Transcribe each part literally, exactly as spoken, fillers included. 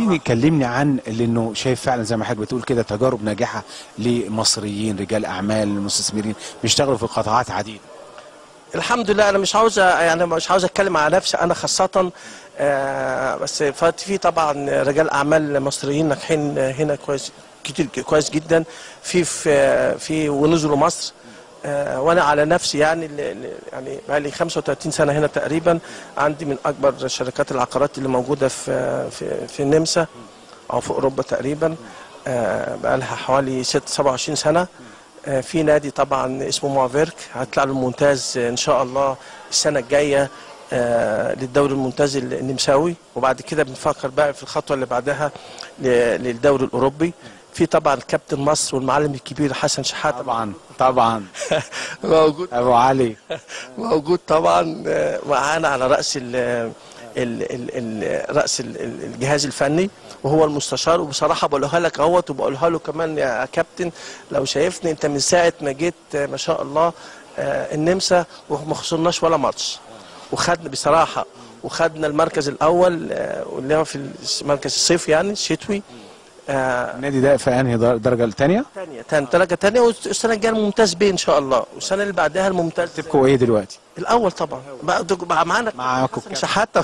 كلمني عن لانه شايف فعلا زي ما حضرتك بتقول كده تجارب ناجحه لمصريين رجال اعمال مستثمرين بيشتغلوا في قطاعات عديده. الحمد لله. انا مش عاوز يعني مش عاوز اتكلم على نفسي انا خاصه، آه بس في طبعا رجال اعمال مصريين ناجحين هنا كويس كتير كويس جدا في في, في ونزلوا مصر. آه وانا على نفسي يعني يعني بقالي خمسة وثلاثين سنه هنا تقريبا، عندي من اكبر شركات العقارات اللي موجوده في في في النمسا او في اوروبا تقريبا. آه بقالها حوالي ست سبعة وعشرين سنه. آه في نادي طبعا اسمه موافيرك هيطلع له الممتاز ان شاء الله السنه الجايه آه للدوري الممتاز النمساوي، وبعد كده بنفكر بقى في الخطوه اللي بعدها للدوري الاوروبي. في طبعا كابتن مصر والمعلم الكبير حسن شحاته طبعا طبعا موجود، ابو علي موجود طبعا معانا على راس ال ال ال راس الجهاز الفني وهو المستشار. وبصراحه بقولها لك اهوت وبقولها له كمان يا كابتن، لو شايفني انت من ساعه ما جيت ما شاء الله النمسا وما خسرناش ولا ماتش، وخدنا بصراحه وخدنا المركز الاول اللي هو في مركز الصيف يعني الشتوي. آه النادي ده في انهي درجه الثانيه؟ ثانيه ثانيه درجه ثانيه، والسنه الجايه الممتاز بيه ان شاء الله، والسنه اللي بعدها الممتاز. تبقوا ايه دلوقتي؟ الاول طبعا بقى معانا معاكم شحاته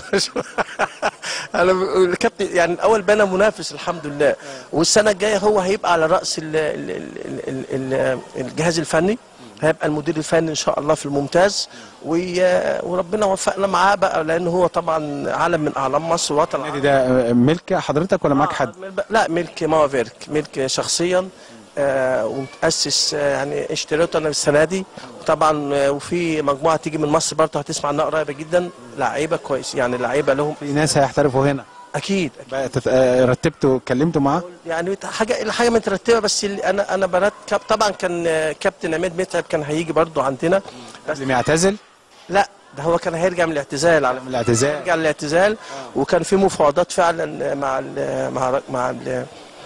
انا الكابتن يعني الاول بقى منافس الحمد لله، والسنه الجايه هو هيبقى على راس ال ال ال ال ال الجهاز الفني، هيبقى المدير الفني ان شاء الله في الممتاز، وربنا وفقنا معاه بقى لان هو طبعا علم من اعلام مصر ووطن. النادي ده ملك حضرتك ولا معاك حد؟ لا ملك موافيرك، ملك شخصيا. آه ومتاسس آه يعني اشتريته انا السنه دي طبعا. آه وفي مجموعه تيجي من مصر برضه هتسمع عنها قريبه جدا، لعيبه كويس يعني لعيبه لهم. في ناس هيحترفوا هنا اكيد, أكيد. رتبتوا اتكلمتوا معاه؟ يعني حاجه حاجه مترتبه، بس انا انا برتب طبعا. كان كابتن عماد متعب كان هيجي برضه عندنا بس قبل ما يعتزل؟ لا ده هو كان هيرجع من الاعتزال على من الاعتزال هيرجع من الاعتزال آه. وكان في مفاوضات فعلا مع ال مع مع ال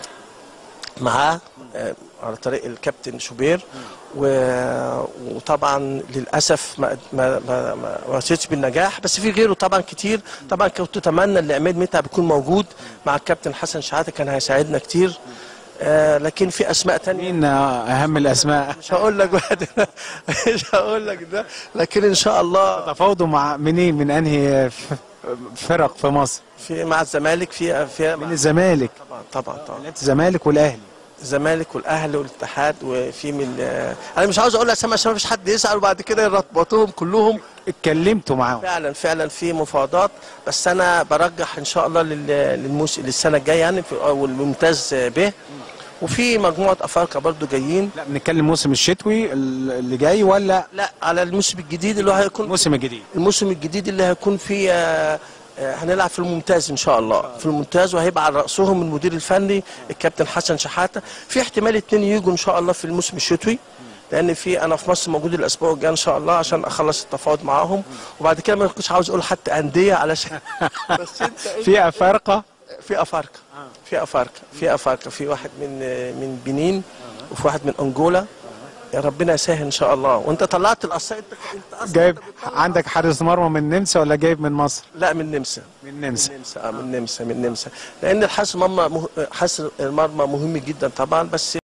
معاه على طريق الكابتن شوبير، وطبعا للاسف ما ما ما ما وصلتش بالنجاح، بس في غيره طبعا كتير. طبعا كنت اتمنى ان عماد متعب يكون موجود مع الكابتن حسن شحاته، كان هيساعدنا كتير. آه لكن في اسماء ثانيه. مين اهم الاسماء؟ مش هقول لك بعد مش هقول لك ده، لكن ان شاء الله. تفاوضوا مع منين؟ من انهي فرق في مصر؟ في مع الزمالك، في في من الزمالك طبعا طبعا طبعا الزمالك والاهلي. الزمالك والاهلي والاتحاد، وفي من انا مش عاوز اقول اسامي عشان ما فيش حد يسال وبعد كده يرتبطوهم كلهم. اتكلمتوا معاهم؟ فعلا فعلا في مفاوضات، بس انا برجح ان شاء الله للموس... للسنه الجايه يعني في الممتاز به، وفي مجموعه افارقه برضو جايين. لا بنتكلم الموسم الشتوي اللي جاي ولا لا على الموسم الجديد اللي هو هيكون الموسم الجديد الموسم الجديد اللي هيكون فيه آه هنلعب في الممتاز ان شاء الله، في الممتاز، وهيبقى على راسهم المدير الفني الكابتن حسن شحاته. في احتمال اثنين يجوا ان شاء الله في الموسم الشتوي، لان في انا في مصر موجود الاسبوع الجاي ان شاء الله عشان اخلص التفاوض معاهم، وبعد كده ما كنتش عاوز اقول حتى انديه علشان بس انت في افارقه في افارقه في افارقه في افارقه في واحد من من بنين، وفي واحد من انجولا. يا ربنا يسهل ان شاء الله. وانت طلعت الاصل انت انت جايب عندك حارس مرمى من النمسا ولا جايب من مصر؟ لا من النمسا. من النمسا من النمسا اه من النمسا من النمسا لان الحارس المرمى حارس المرمى مهم جدا طبعا، بس